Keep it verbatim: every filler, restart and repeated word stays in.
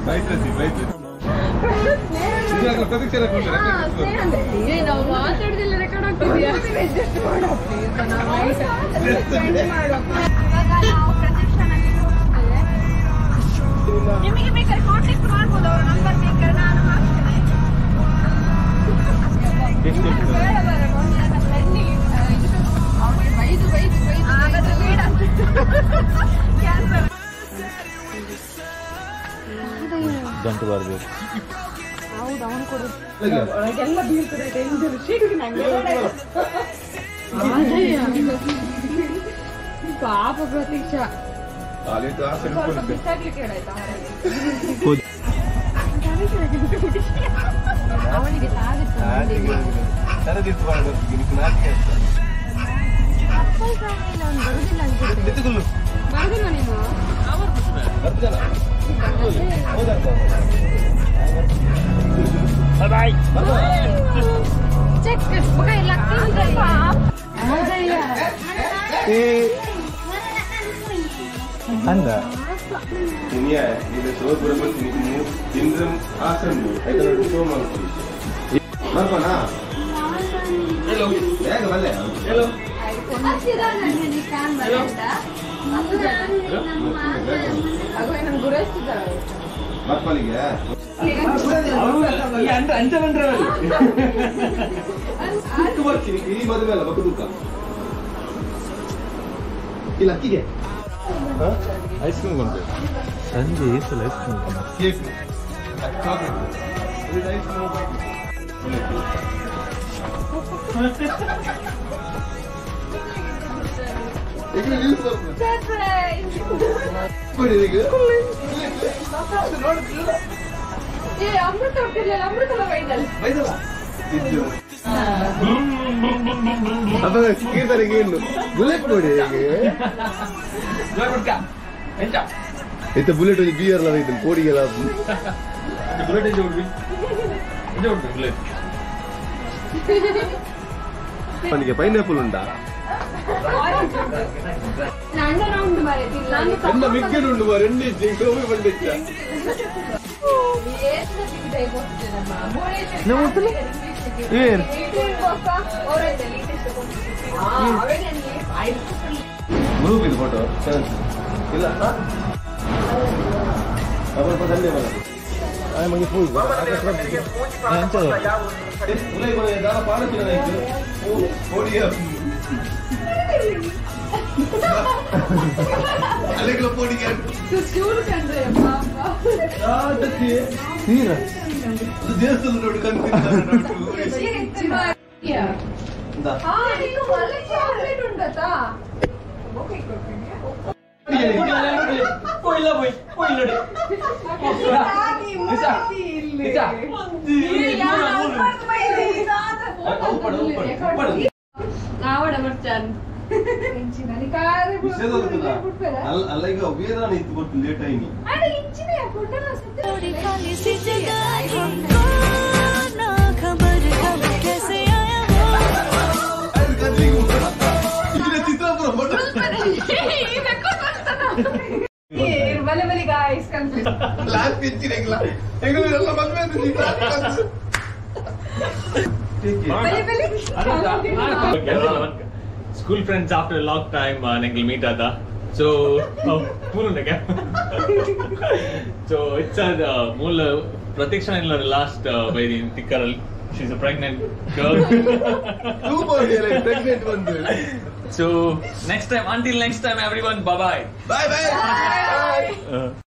ನಾವು ಮಾತಾಡಿದಿಲ್ಲ ರೆಕಾರ್ಡ್ ಆಗ್ತಿದ್ಯಾ ನಿಮಗೆ ಬೇಕಾದ್ರೆ ಕಾಂಟ್ಯಾಕ್ಟ್ ಮಾಡ್ಬೋದು ಅವ್ರ ನಂಬರ್ ಬೇಕಾದ್ರೆ ನಾನು ಹಾಕ್ತೇನೆ ಬೈದು ಬೈದು ಬೈದು ಹಾಗಾದ್ರೆ ಬೇಡ ಕ್ಯಾನ್ಸರ್ ಗಂಟು ಬರ್ಬೇಕು ಹೌದು ಅವನು ಕೊಡು ಎಲ್ಲ ಬೀಳ್ತದೆ ಡೇಂಜರ್ ಶೀಟಿಗೆ ನಂಗೆ ಪಾಪ ಪ್ರತೀಕ್ಷಾ ಸ್ವಲ್ಪ ಬಿಸಾಕ್ಲಿಕ್ಕೆ ಹೇಳಾಯ್ತಾ ಅವನಿಗೆ ಬರುದಿಲ್ಲ ಅನ್ಸುತ್ತೆ ಬರುದಿಲ್ಲ ನೀನು ಚೆಕ್ ಮಗ ಇಲ್ಲ ಅಂದ ini ya ini soal berapa ini indram asam ni itu nanti soal mana mana na hello ya ke mana hello masih dah nanti di kan berada aku yang gurus juga mat paling ya iya anda anda bener itu buat sini ini baru bela baru duka ini laki dia ice cream ಕೊಂಡ್ರೆ ಸಂಜೆ ಏಸಲ್ಲ ice cream cake chocolate ಇದು ice cream ಇದು use ಮಾಡ್ತೀನಿ surprise ಕೊಡಿ ಈಗ ಏ ಅಮೃತ ಹೊಟ್ಟಿಲ್ಲ ಅಮೃತ ಬೈದಲ್ಲ ಬೈದಲ್ಲ ಇದು ಅಪ್ಪ ಕೀರ್ತನೆಗೆ ಏನು ಬುಲೆಟ್ ಕೊಡಿ ಈಗ itu bullet aja biar lah itu kodi lah bullet aja udah aja udah bullet panike pineapple unda nanna round maretiilla enna mikkelu undu ma rendu idde gobi bandicha ಎಷ್ಟು ಸಿಗುತ್ತೆ ಗೊತ್ತಿಲ್ಲ ಮೂರೇ ನಮ್ಮತ್ತಲ್ಲ ಏನ್ ಗೊತ್ತಾ ಅವರೇ ಲೇಟೆಸ್ಟ್ ಕೊಡ್ತಿದ್ರು ಆ ಅವರೇ ನನಗೆ ಐದು ಗ್ರೂಪ್ ಇದು ಫೋಟೋ ಇಲ್ಲ ಅವರು ಬಂದೆ ಬರ ಆ ಮಗಿ ಫೋನ್ ಅಂತ ಉಲೈ ಬರ ದಾನ ಪಾಡಕಿನ ಇದು ಓಡಿಯ ಅಲೆಗಳ ಪೋಡಿಗೆ ಸ್ಕೂಲ್ ಕಂಡ್ರೆ ಪಾಪ ಆ ದಕ್ಕೆ ತೀರಾ ಇದು ದೇಶದಲ್ಲಿ ನೋಡಿ ಕನ್ಫ್ಯೂಸ್ ನೋಡಿ ಹಾ ಇದು ಒಳ್ಳೆ ಚಾಕ್ಲೇಟ್ ಉಂಟಾ ಓಕೆ ಕೊಡ್ತೀನಿ ಕೊಯ್ಲ ಬೈ ಕೊಯ್ಲ ಆಗಿ ಮುಟ್ಟಿ ಇಲ್ಲಿ ಇಲ್ಲ ಅಲ್ಪ ಮೈಲಿ ऊपर ऊपर ऊपर ಆವಡ ಬರ್ತಾನೆ ಇಂಚಿನಲ್ಲಿ ಕಾರೆ ಬಿಡ್ಬೇಡ ಅಲ್ಲ ಅಲ್ಲ ಈಗ ವೇದನ ಇತ್ತು ಗೊತ್ತು ಲೇಟ್ ಆಯ್ನಿ ಅರೆ ಇಂಚಿನೇ ಫೋಟೋ ಸತ್ಯ खाली सी जगह हमको ना खबर कब कैसे आया ಅದು ಕದಿಗೂ ಇದರ ಚಿತ್ರಾಪುರ ಫೋಟೋ ಇದಕ್ಕೂ ಬರ್ತಾನ ಏ ಬಲೆ ಬಲೆ ಗಾಯ್ಸ್ ಕನ್ಫ್ಯೂಸ್ ಲಾಸ್ಟ್ ಪಿಚ್ಚಿರೆಗ್ಲ ಹೆಂಗಲ್ಲ ಮದ್ವೆ ಅಂತ ಬಲೆ ಬಲೆ school friends after a long time ನಂಗೆ ಮೀಟ್ ಆದ ಸೊ ಮೂಲ ಸೊ ಇಟ್ಸ್ ಅದ ಮೂಲ ಪ್ರತೀಕ್ಷಾ ಇಲ್ಲ ಲಾಸ್ಟ್ ಬೈ ದಿ ತಿಕ್ಕರಲ್ಲಿ she is a pregnant girl super real pregnant ಬಂದು so next time until next time everyone bye bye bye by